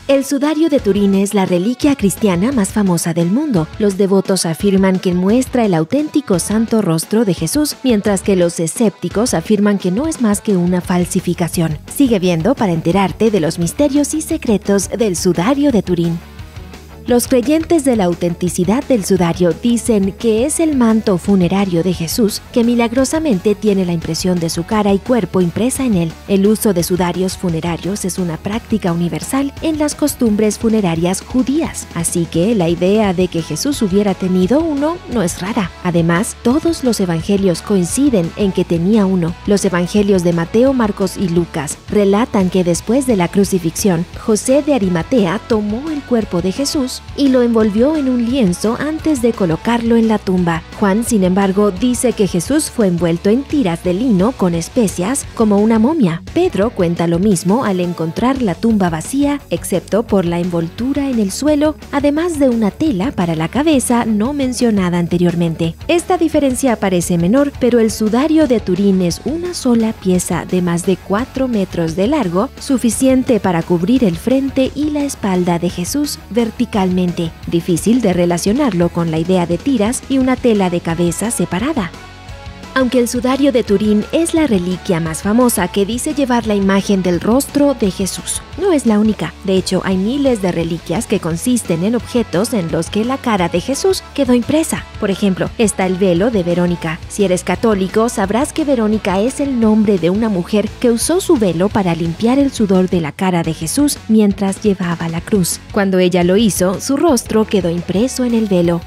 El sudario de Turín es la reliquia cristiana más famosa del mundo. Los devotos afirman que muestra el auténtico santo rostro de Jesús, mientras que los escépticos afirman que no es más que una falsificación. Sigue viendo para enterarte de los misterios y secretos del sudario de Turín. Los creyentes de la autenticidad del sudario dicen que es el manto funerario de Jesús que milagrosamente tiene la impresión de su cara y cuerpo impresa en él. El uso de sudarios funerarios es una práctica universal en las costumbres funerarias judías, así que la idea de que Jesús hubiera tenido uno no es rara. Además, todos los evangelios coinciden en que tenía uno. Los evangelios de Mateo, Marcos y Lucas relatan que después de la crucifixión, José de Arimatea tomó el cuerpo de Jesús y lo envolvió en un lienzo antes de colocarlo en la tumba. Juan, sin embargo, dice que Jesús fue envuelto en tiras de lino con especias como una momia. Pedro cuenta lo mismo al encontrar la tumba vacía, excepto por la envoltura en el suelo, además de una tela para la cabeza no mencionada anteriormente. Esta diferencia parece menor, pero el sudario de Turín es una sola pieza de más de 4 metros de largo, suficiente para cubrir el frente y la espalda de Jesús verticalmente. Difícil de relacionarlo con la idea de tiras y una tela de cabeza separada. Aunque el sudario de Turín es la reliquia más famosa que dice llevar la imagen del rostro de Jesús, no es la única. De hecho, hay miles de reliquias que consisten en objetos en los que la cara de Jesús quedó impresa. Por ejemplo, está el velo de Verónica. Si eres católico, sabrás que Verónica es el nombre de una mujer que usó su velo para limpiar el sudor de la cara de Jesús mientras llevaba la cruz. Cuando ella lo hizo, su rostro quedó impreso en el velo.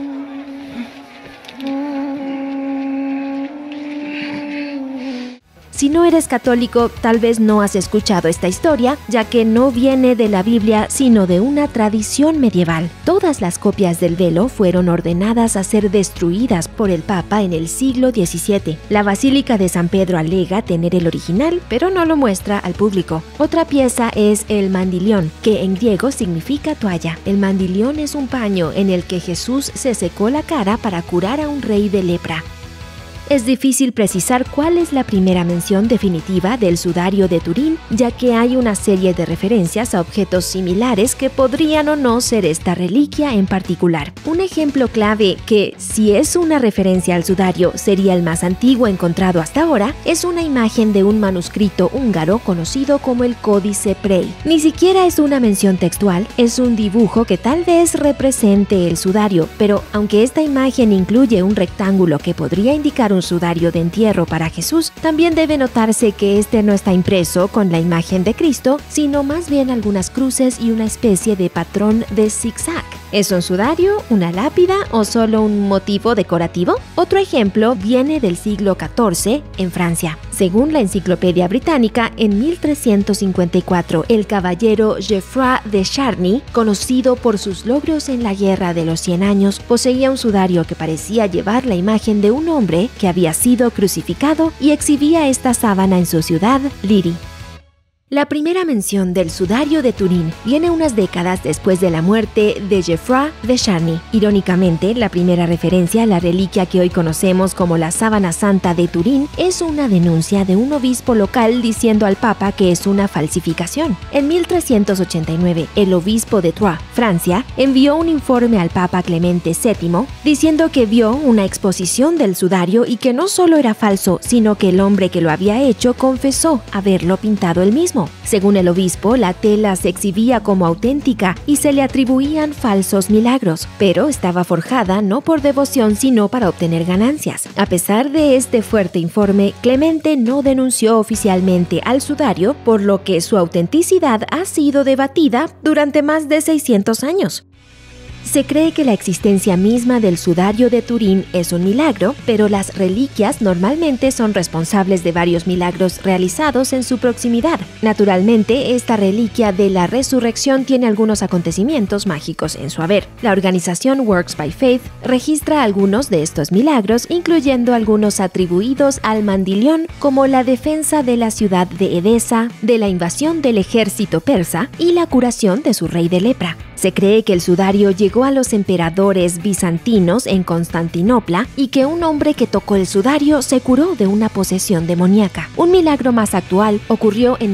Si no eres católico, tal vez no has escuchado esta historia, ya que no viene de la Biblia, sino de una tradición medieval. Todas las copias del velo fueron ordenadas a ser destruidas por el Papa en el siglo XVII. La Basílica de San Pedro alega tener el original, pero no lo muestra al público. Otra pieza es el mandilión, que en griego significa toalla. El mandilión es un paño en el que Jesús se secó la cara para curar a un rey de lepra. Es difícil precisar cuál es la primera mención definitiva del sudario de Turín, ya que hay una serie de referencias a objetos similares que podrían o no ser esta reliquia en particular. Un ejemplo clave que, si es una referencia al sudario, sería el más antiguo encontrado hasta ahora, es una imagen de un manuscrito húngaro conocido como el Códice Prey. Ni siquiera es una mención textual, es un dibujo que tal vez represente el sudario, pero aunque esta imagen incluye un rectángulo que podría indicar un sudario de entierro para Jesús, también debe notarse que este no está impreso con la imagen de Cristo, sino más bien algunas cruces y una especie de patrón de zigzag. ¿Es un sudario, una lápida o solo un motivo decorativo? Otro ejemplo viene del siglo XIV en Francia. Según la Enciclopedia Británica, en 1354, el caballero Geoffroy de Charny, conocido por sus logros en la Guerra de los 100 años, poseía un sudario que parecía llevar la imagen de un hombre que había sido crucificado y exhibía esta sábana en su ciudad, Liry. La primera mención del sudario de Turín viene unas décadas después de la muerte de Geoffroy de Charny. Irónicamente, la primera referencia a la reliquia que hoy conocemos como la sábana santa de Turín es una denuncia de un obispo local diciendo al Papa que es una falsificación. En 1389, el obispo de Troyes, Francia, envió un informe al Papa Clemente VII diciendo que vio una exposición del sudario y que no solo era falso, sino que el hombre que lo había hecho confesó haberlo pintado él mismo. Según el obispo, la tela se exhibía como auténtica y se le atribuían falsos milagros, pero estaba forjada no por devoción sino para obtener ganancias. A pesar de este fuerte informe, Clemente no denunció oficialmente al sudario, por lo que su autenticidad ha sido debatida durante más de 600 años. Se cree que la existencia misma del sudario de Turín es un milagro, pero las reliquias normalmente son responsables de varios milagros realizados en su proximidad. Naturalmente, esta reliquia de la resurrección tiene algunos acontecimientos mágicos en su haber. La organización Works by Faith registra algunos de estos milagros, incluyendo algunos atribuidos al mandilión, como la defensa de la ciudad de Edesa, de la invasión del ejército persa y la curación de su rey de lepra. Se cree que el sudario llegó a los emperadores bizantinos en Constantinopla y que un hombre que tocó el sudario se curó de una posesión demoníaca. Un milagro más actual ocurrió en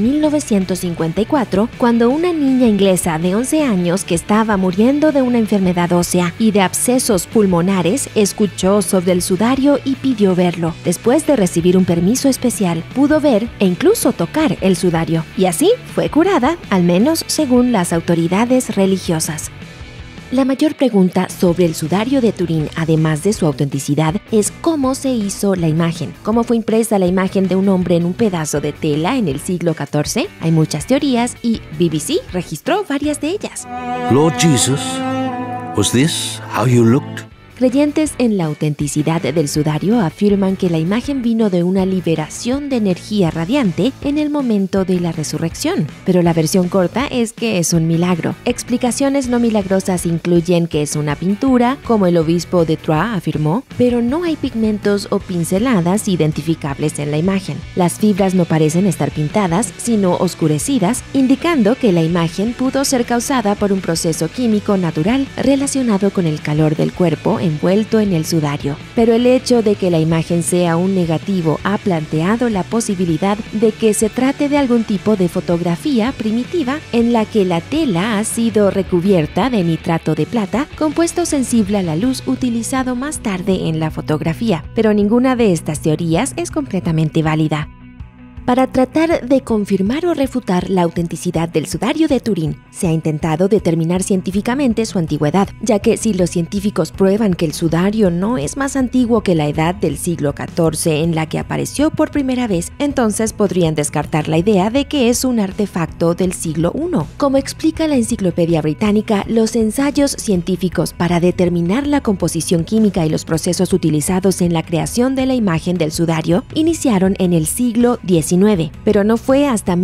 1954, cuando una niña inglesa de 11 años que estaba muriendo de una enfermedad ósea y de abscesos pulmonares escuchó sobre el sudario y pidió verlo. Después de recibir un permiso especial, pudo ver e incluso tocar el sudario, y así fue curada, al menos según las autoridades religiosas. La mayor pregunta sobre el sudario de Turín, además de su autenticidad, es cómo se hizo la imagen. ¿Cómo fue impresa la imagen de un hombre en un pedazo de tela en el siglo XIV? Hay muchas teorías y BBC registró varias de ellas. Lord Jesus, was this how you looked? Creyentes en la autenticidad del sudario afirman que la imagen vino de una liberación de energía radiante en el momento de la resurrección, pero la versión corta es que es un milagro. Explicaciones no milagrosas incluyen que es una pintura, como el obispo de Troyes afirmó, pero no hay pigmentos o pinceladas identificables en la imagen. Las fibras no parecen estar pintadas, sino oscurecidas, indicando que la imagen pudo ser causada por un proceso químico natural relacionado con el calor del cuerpo envuelto en el sudario. Pero el hecho de que la imagen sea un negativo ha planteado la posibilidad de que se trate de algún tipo de fotografía primitiva en la que la tela ha sido recubierta de nitrato de plata, compuesto sensible a la luz utilizado más tarde en la fotografía. Pero ninguna de estas teorías es completamente válida. Para tratar de confirmar o refutar la autenticidad del sudario de Turín, se ha intentado determinar científicamente su antigüedad, ya que si los científicos prueban que el sudario no es más antiguo que la edad del siglo XIV en la que apareció por primera vez, entonces podrían descartar la idea de que es un artefacto del siglo I. Como explica la Enciclopedia Británica, los ensayos científicos para determinar la composición química y los procesos utilizados en la creación de la imagen del sudario iniciaron en el siglo XIX. Pero no fue hasta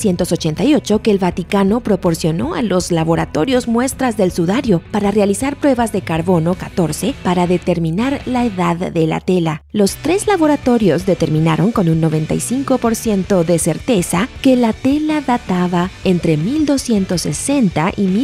1988 que el Vaticano proporcionó a los laboratorios muestras del sudario para realizar pruebas de carbono 14 para determinar la edad de la tela. Los 3 laboratorios determinaron con un 95% de certeza que la tela databa entre 1260 y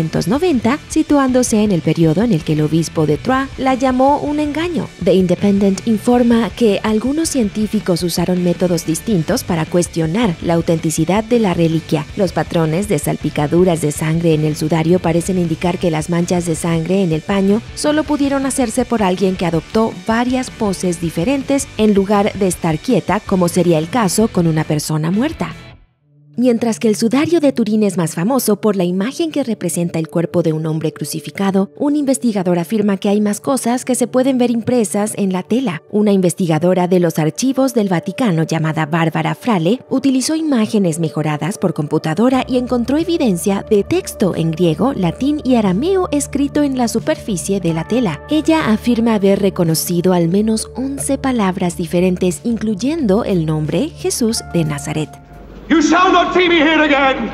1390, situándose en el periodo en el que el obispo de Troyes la llamó un engaño. The Independent informa que algunos científicos usaron métodos distintos para cuestionar la autenticidad de la reliquia. Los patrones de salpicaduras de sangre en el sudario parecen indicar que las manchas de sangre en el paño solo pudieron hacerse por alguien que adoptó varias poses diferentes en lugar de estar quieta, como sería el caso con una persona muerta. Mientras que el sudario de Turín es más famoso por la imagen que representa el cuerpo de un hombre crucificado, un investigador afirma que hay más cosas que se pueden ver impresas en la tela. Una investigadora de los archivos del Vaticano llamada Barbara Frale utilizó imágenes mejoradas por computadora y encontró evidencia de texto en griego, latín y arameo escrito en la superficie de la tela. Ella afirma haber reconocido al menos 11 palabras diferentes, incluyendo el nombre Jesús de Nazaret. You shall not see me here again,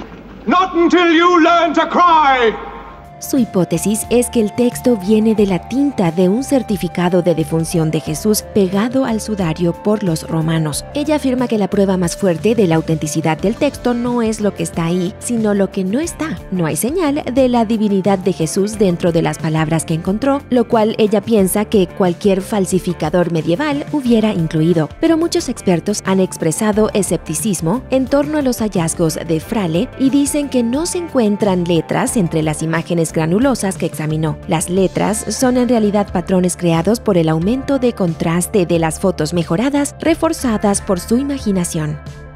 not until you learn to cry. Su hipótesis es que el texto viene de la tinta de un certificado de defunción de Jesús pegado al sudario por los romanos. Ella afirma que la prueba más fuerte de la autenticidad del texto no es lo que está ahí, sino lo que no está. No hay señal de la divinidad de Jesús dentro de las palabras que encontró, lo cual ella piensa que cualquier falsificador medieval hubiera incluido. Pero muchos expertos han expresado escepticismo en torno a los hallazgos de Frale y dicen que no se encuentran letras entre las imágenes granulosas que examinó. Las letras son en realidad patrones creados por el aumento de contraste de las fotos mejoradas, reforzadas por su imaginación.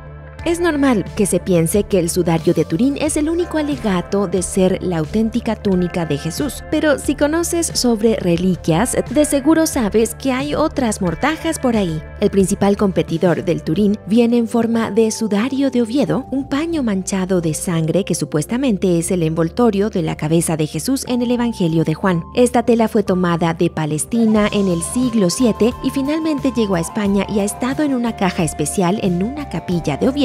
Es normal que se piense que el sudario de Turín es el único alegato de ser la auténtica túnica de Jesús, pero si conoces sobre reliquias, de seguro sabes que hay otras mortajas por ahí. El principal competidor del Turín viene en forma de sudario de Oviedo, un paño manchado de sangre que supuestamente es el envoltorio de la cabeza de Jesús en el Evangelio de Juan. Esta tela fue tomada de Palestina en el siglo VII y finalmente llegó a España y ha estado en una caja especial en una capilla de Oviedo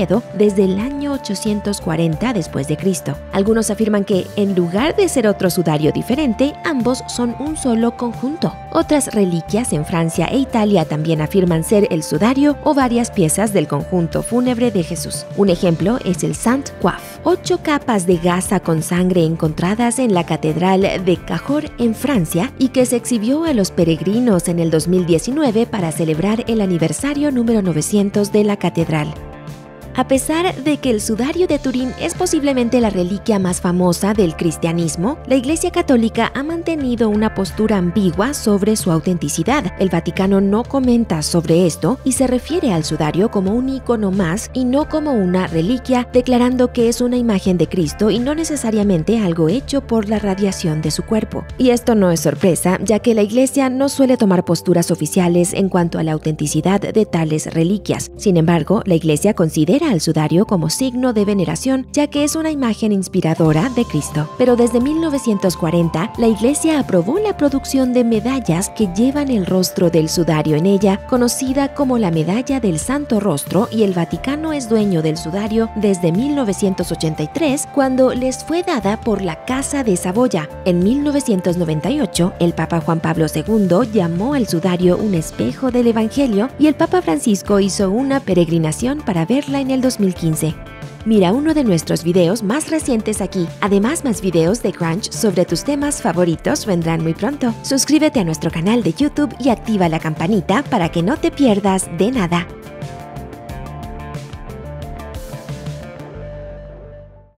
Toledo desde el año 840 después de Cristo. Algunos afirman que, en lugar de ser otro sudario diferente, ambos son un solo conjunto. Otras reliquias en Francia e Italia también afirman ser el sudario o varias piezas del conjunto fúnebre de Jesús. Un ejemplo es el Saint Coif, 8 capas de gasa con sangre encontradas en la Catedral de Cahors en Francia y que se exhibió a los peregrinos en el 2019 para celebrar el aniversario número 900 de la catedral. A pesar de que el sudario de Turín es posiblemente la reliquia más famosa del cristianismo, la Iglesia Católica ha mantenido una postura ambigua sobre su autenticidad. El Vaticano no comenta sobre esto y se refiere al sudario como un ícono más y no como una reliquia, declarando que es una imagen de Cristo y no necesariamente algo hecho por la radiación de su cuerpo. Y esto no es sorpresa, ya que la Iglesia no suele tomar posturas oficiales en cuanto a la autenticidad de tales reliquias. Sin embargo, la Iglesia considera al sudario como signo de veneración, ya que es una imagen inspiradora de Cristo. Pero desde 1940, la Iglesia aprobó la producción de medallas que llevan el rostro del sudario en ella, conocida como la Medalla del Santo Rostro, y el Vaticano es dueño del sudario desde 1983, cuando les fue dada por la Casa de Saboya. En 1998, el Papa Juan Pablo II llamó al sudario un espejo del Evangelio y el Papa Francisco hizo una peregrinación para verla en el 2015. Mira uno de nuestros videos más recientes aquí. Además, más videos de Crunch sobre tus temas favoritos vendrán muy pronto. Suscríbete a nuestro canal de YouTube y activa la campanita para que no te pierdas de nada.